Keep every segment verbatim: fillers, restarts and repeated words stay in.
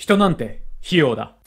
人なんて費用だ。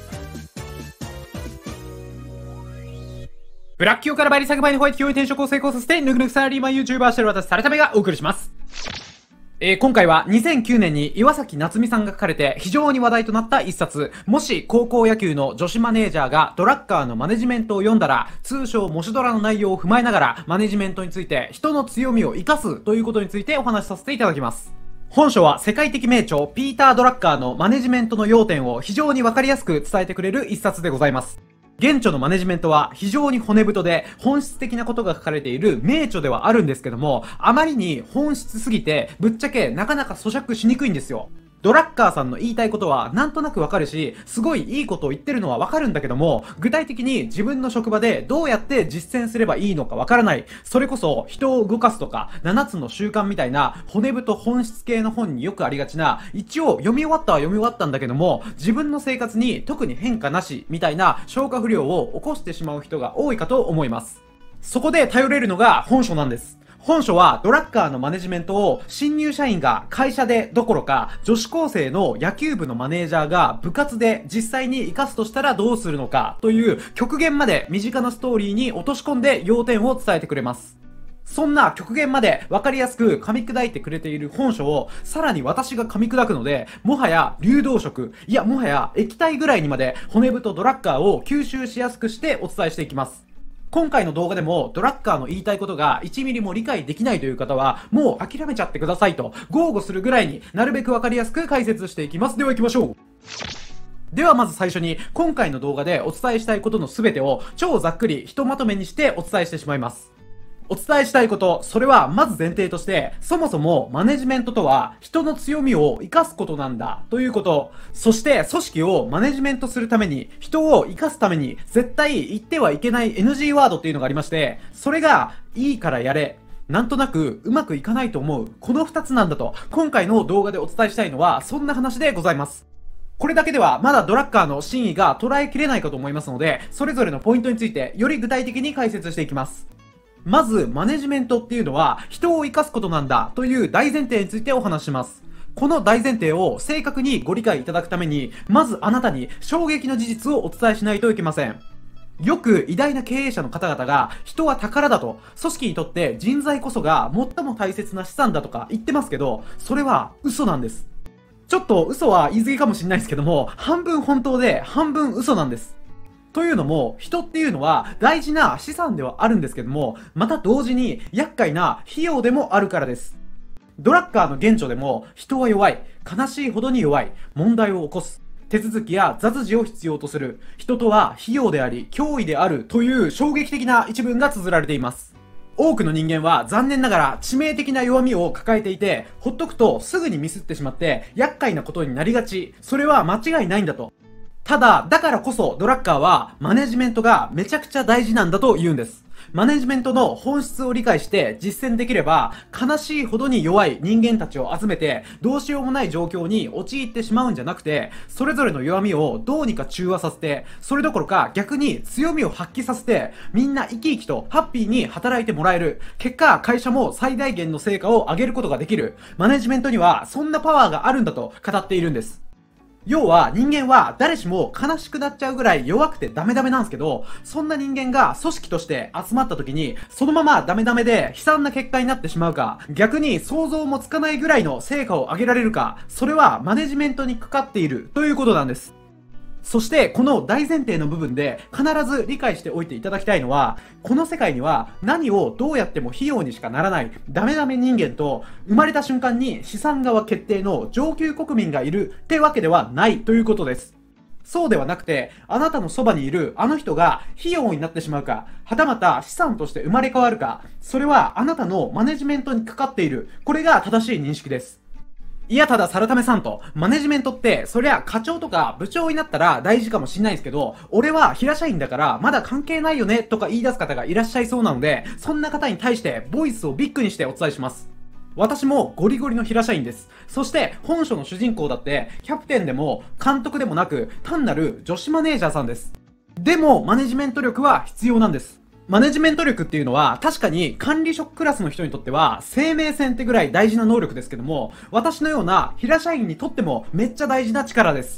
ブラック企業から倍利さんばいのホワイト企業に転職を成功させて、ぬくぬくサラリーマン YouTuber してる私、サラタメがお送りします。えー、今回はにせんきゅうねんに岩崎夏美さんが書かれて非常に話題となった一冊、もし高校野球の女子マネージャーがドラッカーのマネジメントを読んだら、通称模試ドラの内容を踏まえながら、マネジメントについて人の強みを活かすということについてお話しさせていただきます。本書は世界的名著ピーター・ドラッカーのマネジメントの要点を非常にわかりやすく伝えてくれる一冊でございます。現著のマネジメントは非常に骨太で本質的なことが書かれている名著ではあるんですけども、あまりに本質すぎてぶっちゃけなかなか咀嚼しにくいんですよ。ドラッカーさんの言いたいことはなんとなくわかるし、すごいいいことを言ってるのはわかるんだけども、具体的に自分の職場でどうやって実践すればいいのかわからない。それこそ人を動かすとかななつの習慣みたいな骨太本質系の本によくありがちな、一応読み終わったは読み終わったんだけども、自分の生活に特に変化なしみたいな消化不良を起こしてしまう人が多いかと思います。そこで頼れるのが本書なんです。本書はドラッカーのマネジメントを新入社員が会社でどころか女子高生の野球部のマネージャーが部活で実際に活かすとしたらどうするのかという極限まで身近なストーリーに落とし込んで要点を伝えてくれます。そんな極限まで分かりやすく噛み砕いてくれている本書をさらに私が噛み砕くので、もはや流動食、いやもはや液体ぐらいにまで骨太ドラッカーを吸収しやすくしてお伝えしていきます。今回の動画でもドラッカーの言いたいことがいちミリも理解できないという方はもう諦めちゃってくださいと豪語するぐらいになるべくわかりやすく解説していきます。では行きましょう。ではまず最初に今回の動画でお伝えしたいことの全てを超ざっくりひとまとめにしてお伝えしてしまいます。お伝えしたいこと、それはまず前提として、そもそもマネジメントとは人の強みを活かすことなんだということ。そして組織をマネジメントするために、人を活かすために絶対言ってはいけない エヌジー ワードっていうのがありまして、それがいいからやれ。なんとなくうまくいかないと思う。この二つなんだと、今回の動画でお伝えしたいのはそんな話でございます。これだけではまだドラッカーの真意が捉えきれないかと思いますので、それぞれのポイントについてより具体的に解説していきます。まず、マネジメントっていうのは人を生かすことなんだという大前提についてお話します。この大前提を正確にご理解いただくために、まずあなたに衝撃の事実をお伝えしないといけません。よく偉大な経営者の方々が人は宝だと、組織にとって人材こそが最も大切な資産だとか言ってますけど、それは嘘なんです。ちょっと嘘は言い過ぎかもしれないですけども、半分本当で半分嘘なんです。というのも、人っていうのは大事な資産ではあるんですけども、また同時に厄介な費用でもあるからです。ドラッカーの原著でも、人は弱い、悲しいほどに弱い、問題を起こす、手続きや雑事を必要とする、人とは費用であり、脅威であるという衝撃的な一文が綴られています。多くの人間は残念ながら致命的な弱みを抱えていて、ほっとくとすぐにミスってしまって厄介なことになりがち。それは間違いないんだと。ただ、だからこそドラッカーはマネジメントがめちゃくちゃ大事なんだと言うんです。マネジメントの本質を理解して実践できれば、悲しいほどに弱い人間たちを集めてどうしようもない状況に陥ってしまうんじゃなくて、それぞれの弱みをどうにか中和させて、それどころか逆に強みを発揮させて、みんな生き生きとハッピーに働いてもらえる。結果、会社も最大限の成果を上げることができる。マネジメントにはそんなパワーがあるんだと語っているんです。要は人間は誰しも悲しくなっちゃうぐらい弱くてダメダメなんですけど、そんな人間が組織として集まった時にそのままダメダメで悲惨な結果になってしまうか、逆に想像もつかないぐらいの成果を上げられるか、それはマネジメントにかかっているということなんです。そしてこの大前提の部分で必ず理解しておいていただきたいのは、この世界には何をどうやっても費用にしかならないダメダメ人間と、生まれた瞬間に資産側決定の上級国民がいるってわけではないということです。そうではなくて、あなたのそばにいるあの人が費用になってしまうか、はたまた資産として生まれ変わるか、それはあなたのマネジメントにかかっている。これが正しい認識です。いや、ただ、サラタメさんと、マネジメントって、そりゃ、課長とか部長になったら大事かもしんないですけど、俺は平社員だから、まだ関係ないよね、とか言い出す方がいらっしゃいそうなので、そんな方に対して、ボイスをビッグにしてお伝えします。私もゴリゴリの平社員です。そして、本書の主人公だって、キャプテンでも、監督でもなく、単なる女子マネージャーさんです。でも、マネジメント力は必要なんです。マネジメント力っていうのは確かに管理職クラスの人にとっては生命線ってぐらい大事な能力ですけども、私のような平社員にとってもめっちゃ大事な力です。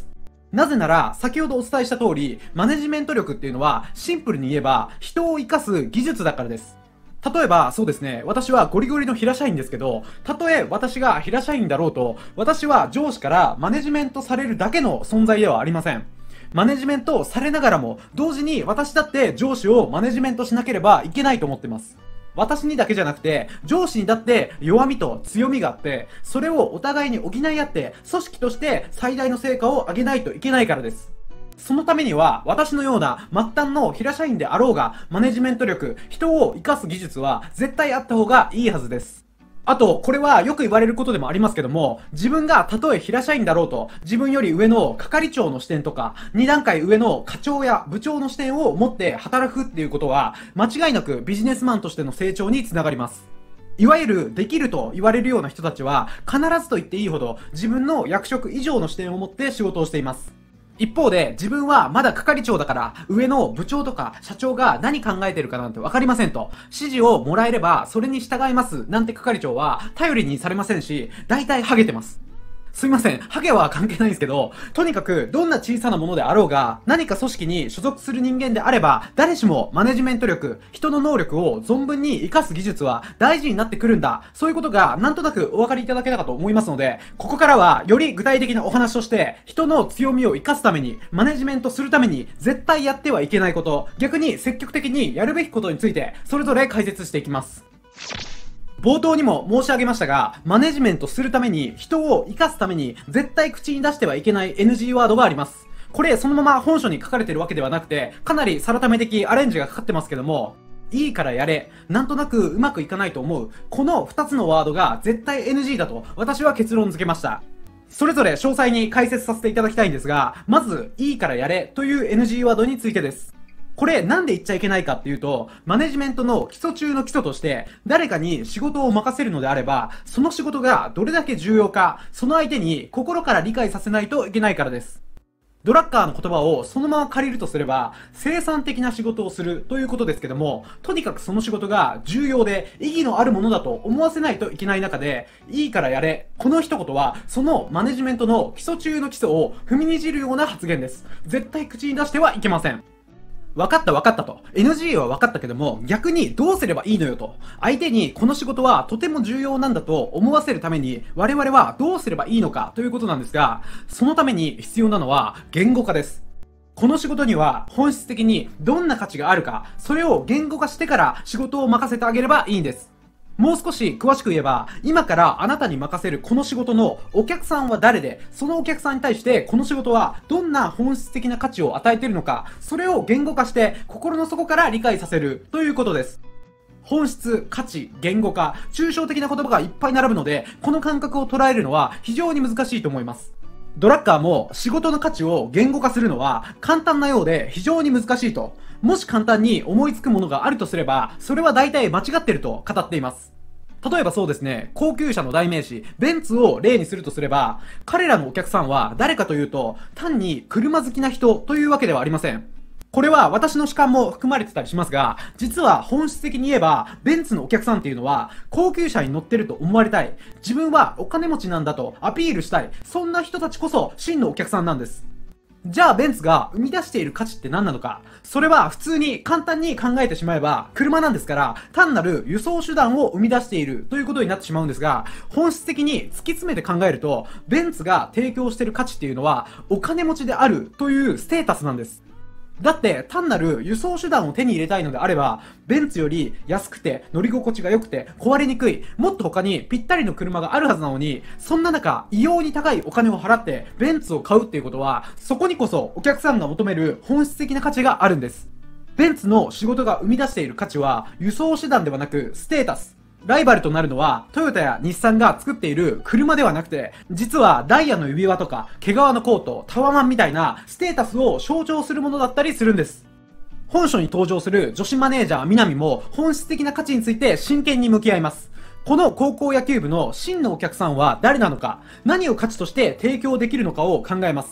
なぜなら、先ほどお伝えした通り、マネジメント力っていうのは、シンプルに言えば、人を生かす技術だからです。例えば、そうですね、私はゴリゴリの平社員ですけど、たとえ私が平社員だろうと、私は上司からマネジメントされるだけの存在ではありません。マネジメントされながらも、同時に私だって上司をマネジメントしなければいけないと思ってます。私にだけじゃなくて、上司にだって弱みと強みがあって、それをお互いに補い合って、組織として最大の成果を上げないといけないからです。そのためには、私のような末端の平社員であろうが、マネジメント力、人を活かす技術は絶対あった方がいいはずです。あと、これはよく言われることでもありますけども、自分がたとえ平社員だろうと、自分より上の係長の視点とか、に段階上の課長や部長の視点を持って働くっていうことは、間違いなくビジネスマンとしての成長につながります。いわゆるできると言われるような人たちは、必ずと言っていいほど自分の役職以上の視点を持って仕事をしています。一方で、自分はまだ係長だから、上の部長とか社長が何考えてるかなんてわかりませんと、指示をもらえればそれに従いますなんて係長は頼りにされませんし、大体ハゲてます。すいません、ハゲは関係ないんですけど、とにかくどんな小さなものであろうが、何か組織に所属する人間であれば、誰しもマネジメント力、人の能力を存分に活かす技術は大事になってくるんだ。そういうことがなんとなくお分かりいただけたかと思いますので、ここからはより具体的なお話として、人の強みを活かすために、マネジメントするために絶対やってはいけないこと、逆に積極的にやるべきことについて、それぞれ解説していきます。冒頭にも申し上げましたが、マネジメントするために、人を活かすために、絶対口に出してはいけない エヌジー ワードがあります。これ、そのまま本書に書かれてるわけではなくて、かなりサラタメ的アレンジがかかってますけども、いいからやれ、なんとなくうまくいかないと思う、このふたつのワードが絶対 エヌジー だと、私は結論付けました。それぞれ詳細に解説させていただきたいんですが、まず、いいからやれという エヌジー ワードについてです。これなんで言っちゃいけないかっていうと、マネジメントの基礎中の基礎として、誰かに仕事を任せるのであれば、その仕事がどれだけ重要か、その相手に心から理解させないといけないからです。ドラッカーの言葉をそのまま借りるとすれば、生産的な仕事をするということですけども、とにかくその仕事が重要で意義のあるものだと思わせないといけない中で、いいからやれ。この一言は、そのマネジメントの基礎中の基礎を踏みにじるような発言です。絶対口に出してはいけません。分かった分かったと。エヌジー は分かったけども、逆にどうすればいいのよと。相手にこの仕事はとても重要なんだと思わせるために、我々はどうすればいいのかということなんですが、そのために必要なのは言語化です。この仕事には本質的にどんな価値があるか、それを言語化してから仕事を任せてあげればいいんです。もう少し詳しく言えば、今からあなたに任せるこの仕事のお客さんは誰で、そのお客さんに対してこの仕事はどんな本質的な価値を与えているのか、それを言語化して心の底から理解させるということです。本質、価値、言語化、抽象的な言葉がいっぱい並ぶので、この感覚を捉えるのは非常に難しいと思います。ドラッカーも仕事の価値を言語化するのは簡単なようで非常に難しいと。もし簡単に思いつくものがあるとすれば、それは大体間違っていると語っています。例えばそうですね、高級車の代名詞、ベンツを例にするとすれば、彼らのお客さんは誰かというと、単に車好きな人というわけではありません。これは私の主観も含まれてたりしますが、実は本質的に言えば、ベンツのお客さんっていうのは、高級車に乗ってると思われたい。自分はお金持ちなんだとアピールしたい。そんな人たちこそ真のお客さんなんです。じゃあベンツが生み出している価値って何なのか。それは普通に簡単に考えてしまえば、車なんですから、単なる輸送手段を生み出しているということになってしまうんですが、本質的に突き詰めて考えると、ベンツが提供している価値っていうのは、お金持ちであるというステータスなんです。だって単なる輸送手段を手に入れたいのであれば、ベンツより安くて乗り心地が良くて壊れにくい、もっと他にぴったりの車があるはずなのに、そんな中異様に高いお金を払ってベンツを買うっていうことは、そこにこそお客さんが求める本質的な価値があるんです。ベンツの仕事が生み出している価値は輸送手段ではなくステータス。ライバルとなるのはトヨタや日産が作っている車ではなくて、実はダイヤの指輪とか毛皮のコート、タワマンみたいなステータスを象徴するものだったりするんです。本書に登場する女子マネージャー南も本質的な価値について真剣に向き合います。この高校野球部の真のお客さんは誰なのか、何を価値として提供できるのかを考えます。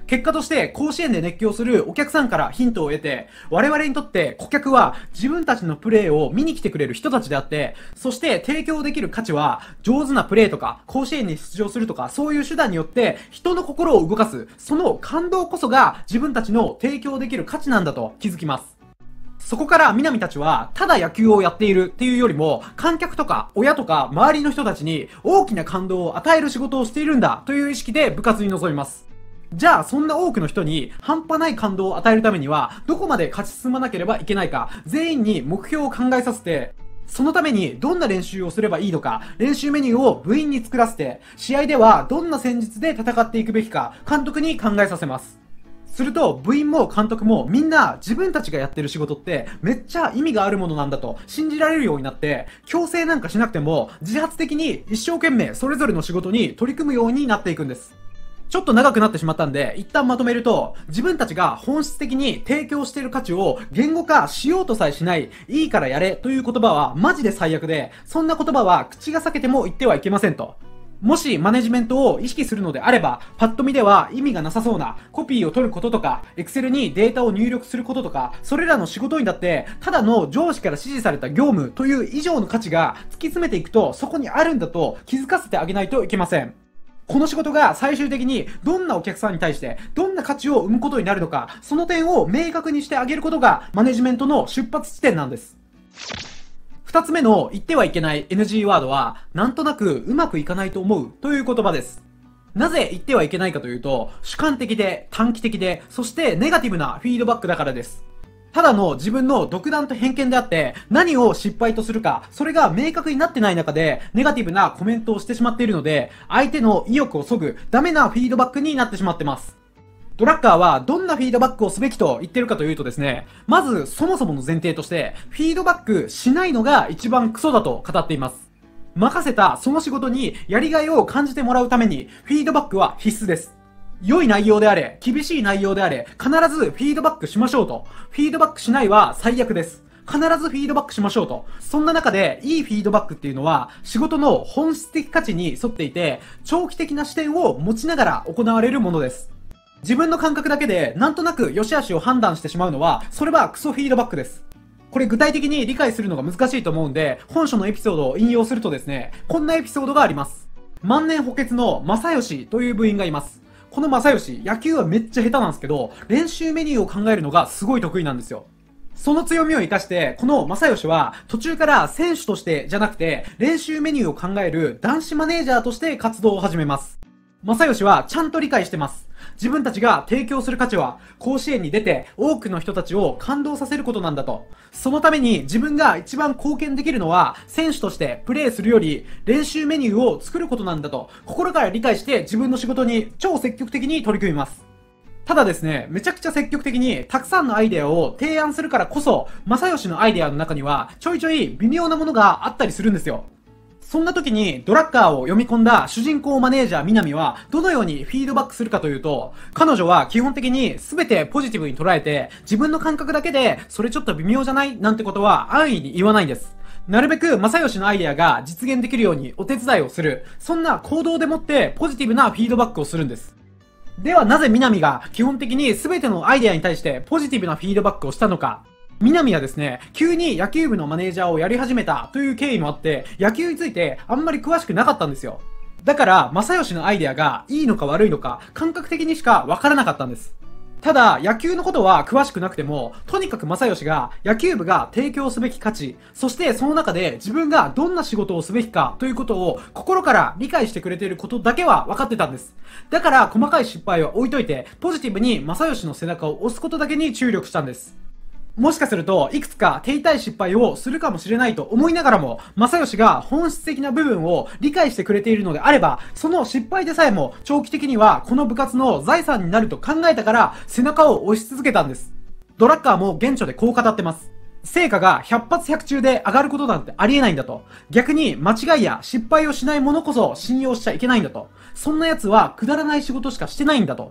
結果として甲子園で熱狂するお客さんからヒントを得て、我々にとって顧客は自分たちのプレーを見に来てくれる人たちであって、そして提供できる価値は上手なプレーとか甲子園に出場するとかそういう手段によって人の心を動かす、その感動こそが自分たちの提供できる価値なんだと気づきます。そこから南たちはただ野球をやっているっていうよりも観客とか親とか周りの人たちに大きな感動を与える仕事をしているんだという意識で部活に臨みます。じゃあそんな多くの人に半端ない感動を与えるためにはどこまで勝ち進まなければいけないか、全員に目標を考えさせて、そのためにどんな練習をすればいいのか、練習メニューを部員に作らせて、試合ではどんな戦術で戦っていくべきか監督に考えさせます。すると部員も監督もみんな自分たちがやってる仕事ってめっちゃ意味があるものなんだと信じられるようになって、強制なんかしなくても自発的に一生懸命それぞれの仕事に取り組むようになっていくんです。ちょっと長くなってしまったんで、一旦まとめると、自分たちが本質的に提供している価値を言語化しようとさえしない、いいからやれという言葉はマジで最悪で、そんな言葉は口が裂けても言ってはいけませんと。もしマネジメントを意識するのであれば、パッと見では意味がなさそうなコピーを取ることとか、Excel にデータを入力することとか、それらの仕事にだって、ただの上司から指示された業務という以上の価値が突き詰めていくと、そこにあるんだと気づかせてあげないといけません。この仕事が最終的にどんなお客さんに対してどんな価値を生むことになるのか、その点を明確にしてあげることがマネジメントの出発地点なんです。二つ目の言ってはいけない エヌジー ワードは、なんとなくうまくいかないと思うという言葉です。なぜ言ってはいけないかというと、主観的で短期的で、そしてネガティブなフィードバックだからです。ただの自分の独断と偏見であって、何を失敗とするか、それが明確になってない中で、ネガティブなコメントをしてしまっているので、相手の意欲を削ぐダメなフィードバックになってしまってます。ドラッカーはどんなフィードバックをすべきと言ってるかというとですね、まずそもそもの前提として、フィードバックしないのが一番クソだと語っています。任せたその仕事にやりがいを感じてもらうために、フィードバックは必須です。良い内容であれ、厳しい内容であれ、必ずフィードバックしましょうと。フィードバックしないは最悪です。必ずフィードバックしましょうと。そんな中で、いいフィードバックっていうのは、仕事の本質的価値に沿っていて、長期的な視点を持ちながら行われるものです。自分の感覚だけで、なんとなく良し悪しを判断してしまうのは、それはクソフィードバックです。これ具体的に理解するのが難しいと思うんで、本書のエピソードを引用するとですね、こんなエピソードがあります。万年補欠の正義という部員がいます。この正義、野球はめっちゃ下手なんですけど、練習メニューを考えるのがすごい得意なんですよ。その強みを生かして、この正義は途中から選手としてじゃなくて、練習メニューを考える男子マネージャーとして活動を始めます。正義はちゃんと理解してます。自分たちが提供する価値は、甲子園に出て多くの人たちを感動させることなんだと。そのために自分が一番貢献できるのは、選手としてプレーするより練習メニューを作ることなんだと、心から理解して自分の仕事に超積極的に取り組みます。ただですね、めちゃくちゃ積極的にたくさんのアイデアを提案するからこそ、正義のアイデアの中にはちょいちょい微妙なものがあったりするんですよ。そんな時にドラッカーを読み込んだ主人公マネージャー南はどのようにフィードバックするかというと、彼女は基本的に全てポジティブに捉えて、自分の感覚だけでそれちょっと微妙じゃないなんてことは安易に言わないんです。なるべく正義のアイデアが実現できるようにお手伝いをする、そんな行動でもってポジティブなフィードバックをするんです。ではなぜ南が基本的に全てのアイデアに対してポジティブなフィードバックをしたのか。南はですね、急に野球部のマネージャーをやり始めたという経緯もあって、野球についてあんまり詳しくなかったんですよ。だから、正義のアイデアがいいのか悪いのか、感覚的にしかわからなかったんです。ただ、野球のことは詳しくなくても、とにかく正義が野球部が提供すべき価値、そしてその中で自分がどんな仕事をすべきかということを心から理解してくれていることだけは分かってたんです。だから、細かい失敗は置いといて、ポジティブに正義の背中を押すことだけに注力したんです。もしかすると、いくつか手痛い失敗をするかもしれないと思いながらも、正義が本質的な部分を理解してくれているのであれば、その失敗でさえも長期的にはこの部活の財産になると考えたから、背中を押し続けたんです。ドラッカーも現著でこう語ってます。成果がひゃく発ひゃく中で上がることなんてありえないんだと。逆に間違いや失敗をしないものこそ信用しちゃいけないんだと。そんな奴はくだらない仕事しかしてないんだと。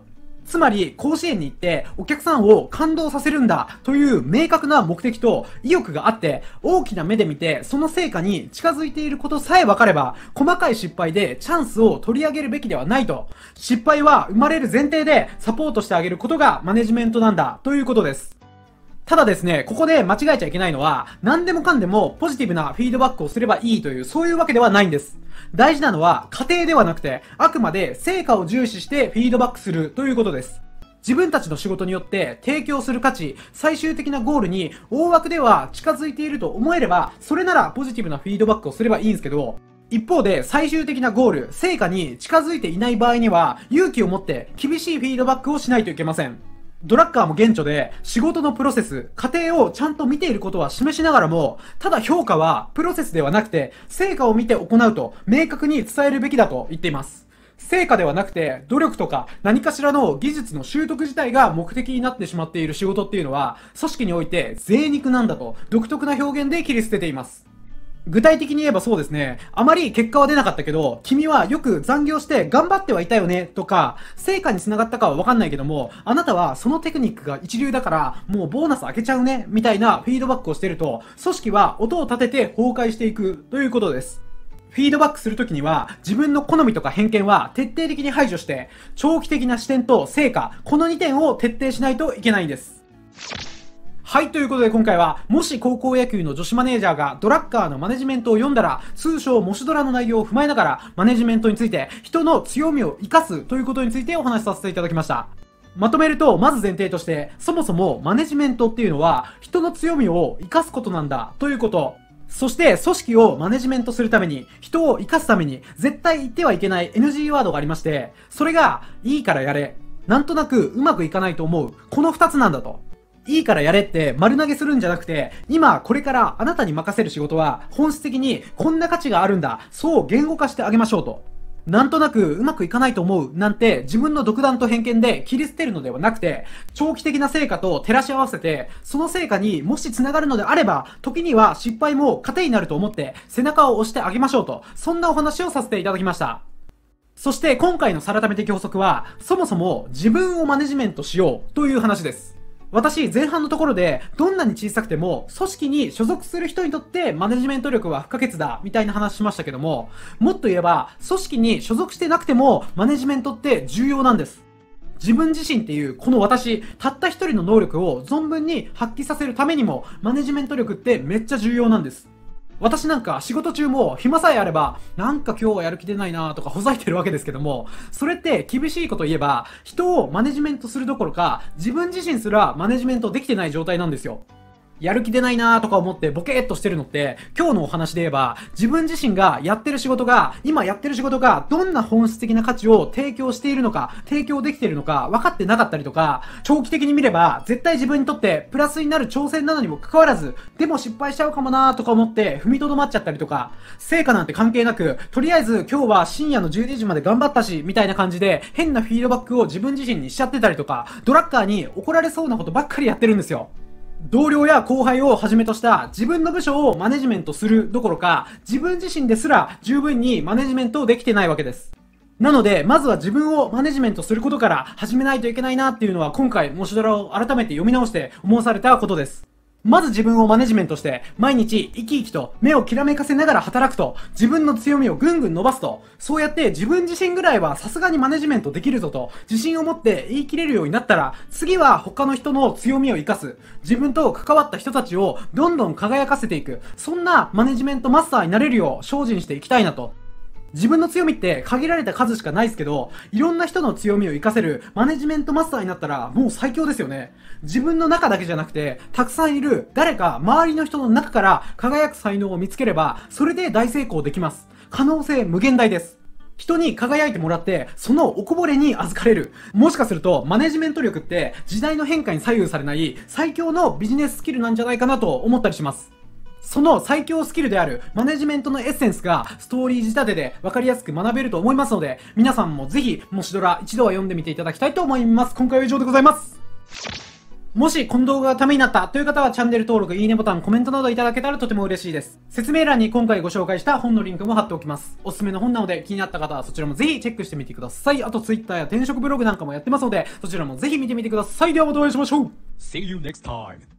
つまり、甲子園に行ってお客さんを感動させるんだという明確な目的と意欲があって、大きな目で見てその成果に近づいていることさえ分かれば、細かい失敗でチャンスを取り上げるべきではないと。失敗は生まれる前提でサポートしてあげることがマネジメントなんだということです。ただですね、ここで間違えちゃいけないのは、何でもかんでもポジティブなフィードバックをすればいいという、そういうわけではないんです。大事なのは、過程ではなくて、あくまで成果を重視してフィードバックするということです。自分たちの仕事によって提供する価値、最終的なゴールに大枠では近づいていると思えれば、それならポジティブなフィードバックをすればいいんですけど、一方で最終的なゴール、成果に近づいていない場合には、勇気を持って厳しいフィードバックをしないといけません。ドラッカーも顕著で、仕事のプロセス、過程をちゃんと見ていることは示しながらも、ただ評価はプロセスではなくて、成果を見て行うと明確に伝えるべきだと言っています。成果ではなくて、努力とか何かしらの技術の習得自体が目的になってしまっている仕事っていうのは、組織において贅肉なんだと、独特な表現で切り捨てています。具体的に言えばそうですね。あまり結果は出なかったけど、君はよく残業して頑張ってはいたよね、とか、成果につながったかはわかんないけども、あなたはそのテクニックが一流だから、もうボーナス上げちゃうね、みたいなフィードバックをしてると、組織は音を立てて崩壊していくということです。フィードバックするときには、自分の好みとか偏見は徹底的に排除して、長期的な視点と成果、このにてんを徹底しないといけないんです。はい、ということで今回は、もし高校野球の女子マネージャーがドラッカーのマネジメントを読んだら、通称モシドラの内容を踏まえながら、マネジメントについて、人の強みを活かすということについてお話しさせていただきました。まとめると、まず前提として、そもそもマネジメントっていうのは、人の強みを活かすことなんだということ。そして、組織をマネジメントするために、人を活かすために、絶対言ってはいけない エヌジー ワードがありまして、それが、いいからやれ。なんとなくうまくいかないと思う。この二つなんだと。いいからやれって丸投げするんじゃなくて、今これからあなたに任せる仕事は本質的にこんな価値があるんだ。そう言語化してあげましょうと。なんとなくうまくいかないと思うなんて自分の独断と偏見で切り捨てるのではなくて、長期的な成果と照らし合わせて、その成果にもし繋がるのであれば、時には失敗も糧になると思って背中を押してあげましょうと。そんなお話をさせていただきました。そして今回のさらため的法則は、そもそも自分をマネジメントしようという話です。私、前半のところで、どんなに小さくても、組織に所属する人にとってマネジメント力は不可欠だ、みたいな話しましたけども、もっと言えば、組織に所属してなくても、マネジメントって重要なんです。自分自身っていう、この私、たった一人の能力を存分に発揮させるためにも、マネジメント力ってめっちゃ重要なんです。私なんか仕事中も暇さえあれば、なんか今日はやる気出ないなとかほざいてるわけですけども、それって厳しいこと言えば、人をマネジメントするどころか、自分自身すらマネジメントできてない状態なんですよ。やる気出ないなーとか思ってボケーっとしてるのって、今日のお話で言えば、自分自身がやってる仕事が、今やってる仕事がどんな本質的な価値を提供しているのか、提供できているのか分かってなかったりとか、長期的に見れば絶対自分にとってプラスになる挑戦なのにもかかわらず、でも失敗しちゃうかもなーとか思って踏みとどまっちゃったりとか、成果なんて関係なく、とりあえず今日は深夜のじゅうにじまで頑張ったし、みたいな感じで変なフィードバックを自分自身にしちゃってたりとか、ドラッカーに怒られそうなことばっかりやってるんですよ。同僚や後輩をはじめとした自分の部署をマネジメントするどころか、自分自身ですら十分にマネジメントできてないわけです。なので、まずは自分をマネジメントすることから始めないといけないなっていうのは、今回、モシドラを改めて読み直して思わされたことです。まず自分をマネジメントして、毎日生き生きと目をきらめかせながら働くと、自分の強みをぐんぐん伸ばすと、そうやって自分自身ぐらいはさすがにマネジメントできるぞと、自信を持って言い切れるようになったら、次は他の人の強みを活かす。自分と関わった人たちをどんどん輝かせていく。そんなマネジメントマスターになれるよう精進していきたいなと。自分の強みって限られた数しかないですけど、いろんな人の強みを活かせるマネジメントマスターになったらもう最強ですよね。自分の中だけじゃなくて、たくさんいる誰か周りの人の中から輝く才能を見つければ、それで大成功できます。可能性無限大です。人に輝いてもらって、そのおこぼれに預かれる。もしかすると、マネジメント力って時代の変化に左右されない最強のビジネススキルなんじゃないかなと思ったりします。その最強スキルであるマネジメントのエッセンスがストーリー仕立てで分かりやすく学べると思いますので、皆さんもぜひ、モシドラ一度は読んでみていただきたいと思います。今回は以上でございます。 もしこの動画がためになったという方はチャンネル登録、いいねボタン、コメントなどいただけたらとても嬉しいです。説明欄に今回ご紹介した本のリンクも貼っておきます。おすすめの本なので気になった方はそちらもぜひチェックしてみてください。あと Twitter や転職ブログなんかもやってますので、そちらもぜひ見てみてください。ではまたお会いしましょう。 See you next time.